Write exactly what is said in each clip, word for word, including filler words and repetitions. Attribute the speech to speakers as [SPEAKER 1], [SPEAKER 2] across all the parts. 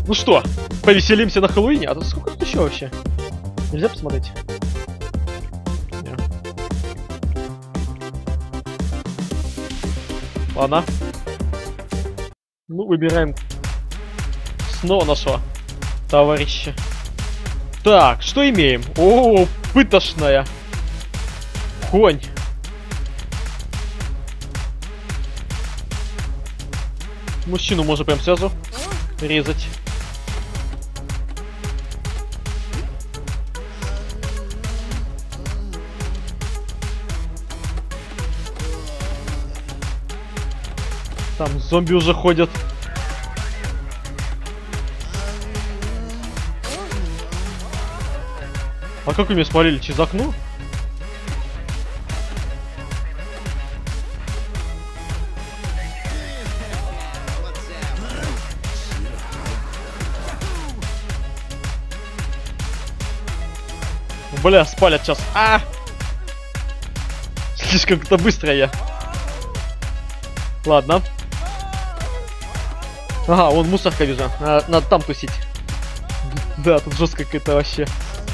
[SPEAKER 1] Ну что, повеселимся на Хэллоуине? А тут сколько тут еще вообще? Нельзя посмотреть? Нет. Ладно. Ну, выбираем снова нашего товарища. Так, что имеем? О, пытошная. Конь. Мужчину можно прям сразу резать. Там зомби уже ходят. А как вы меня спалили? Через окно? Бля, спалят сейчас. А! Слишком-то быстро я. Ладно. Ага, вон мусорка вижу. Надо, надо там тусить. Да, тут жестко какая-то вообще.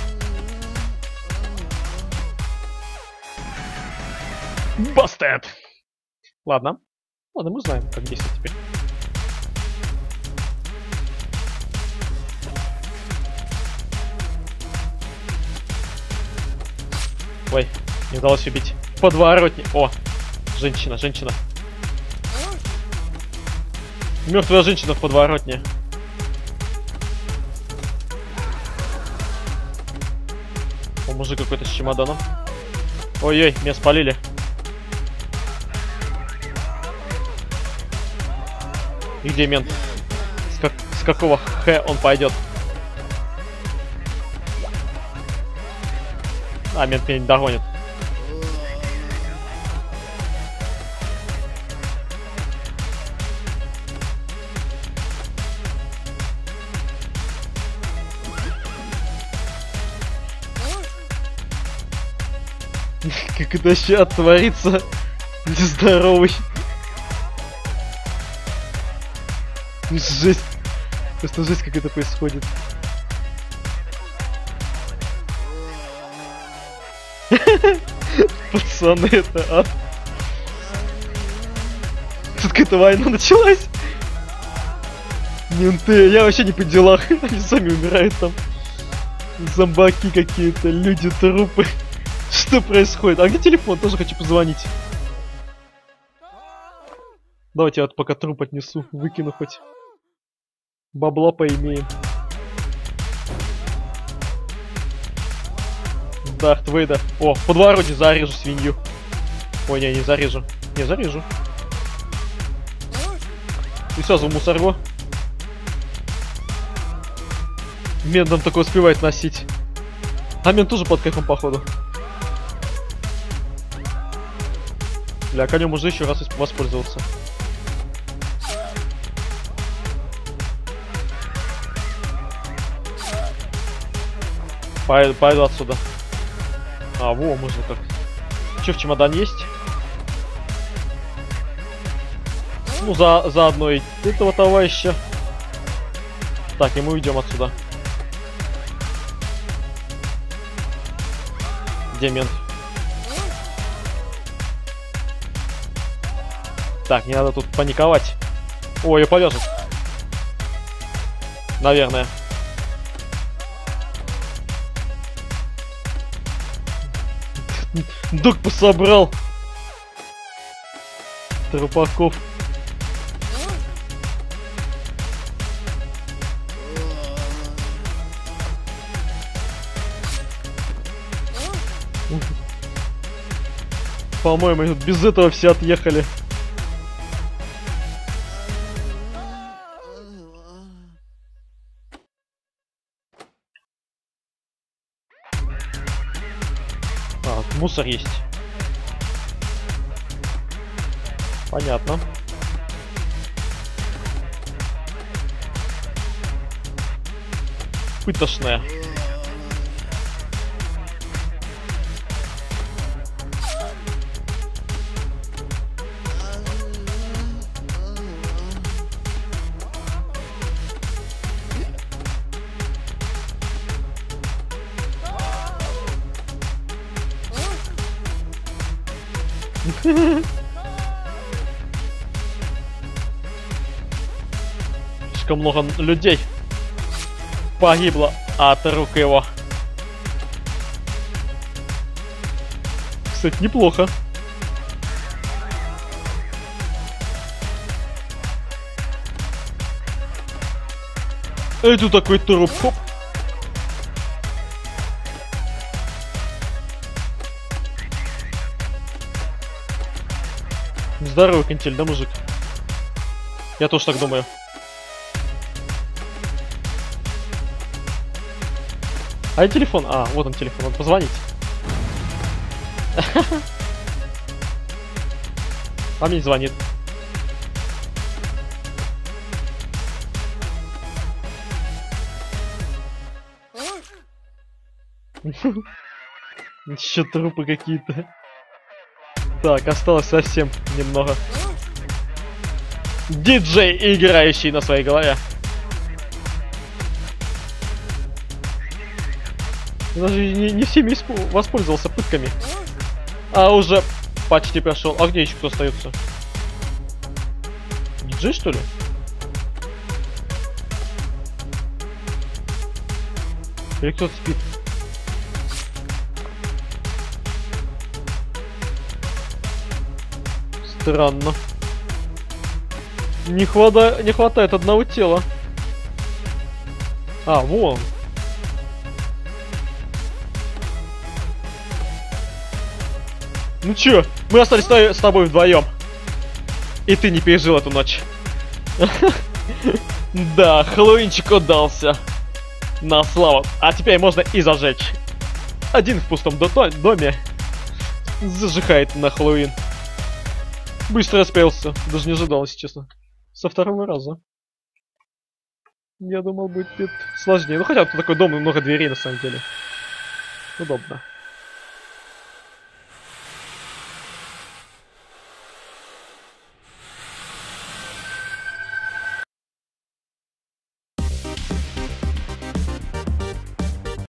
[SPEAKER 1] Бастет! Ладно. Ладно, мы знаем, как действовать теперь. Ой, не удалось убить. Подворотни. О, женщина, женщина. Мертвая женщина в подворотне. О, мужик какой-то с чемоданом. Ой-ой, меня спалили. И где мент? С, как... С какого х он пойдет? А, мент меня не догонит. Как это сейчас творится? Нездоровый. Жесть. Просто жесть, как это происходит. Пацаны, это ад. Тут какая-то война началась. Менты, я вообще не по делах. Они сами умирают там. Зомбаки какие-то, люди, трупы. Что происходит? А где телефон? Тоже хочу позвонить. Давайте я вот пока труп отнесу, выкину хоть. Бабла поимеем. Дарт Вейдер. О, в подворотне зарежу свинью. Ой, не, не зарежу. Не, зарежу. И сразу в мусорку. Мент нам такое успевает носить. А мент тоже под кайфом, походу. Бля, конем можно еще раз воспользоваться. Пойду, пойду отсюда. А, во, можно как. Че, в чемодан есть? Ну, за, заодно и этого товарища. Так, и мы уйдем отсюда. Где мент? Так, не надо тут паниковать. Ой, ее повяжут. Наверное. Док пособрал. Трупаков. По-моему, без этого все отъехали. А, мусор есть. Понятно. Пытошная. Слишком много людей погибло от рук его. Кстати, неплохо. Это такой труп. Хоп. Здоровый кентель, да, мужик? Я тоже так думаю. А телефон? А, вот он телефон, надо позвонить. А мне звонит. Еще трупы какие-то. Так, осталось совсем немного. Диджей, играющий на своей голове. Даже не, не всеми воспользовался пытками. А уже почти прошел. А где еще кто остается? Диджей, что ли? Или кто-то спит? Странно. Не, хвата... не хватает одного тела. А, вон. Ну чё, мы остались с тобой вдвоем. И ты не пережил эту ночь. Да, Хэллоуинчик удался. На славу. А теперь можно и зажечь. Один в пустом доме зажигает на Хэллоуин. Быстро спелся. Даже не ожидал, если честно. Со второго раза. Я думал, будет сложнее. Ну хотя тут такой дом и много дверей на самом деле. Удобно.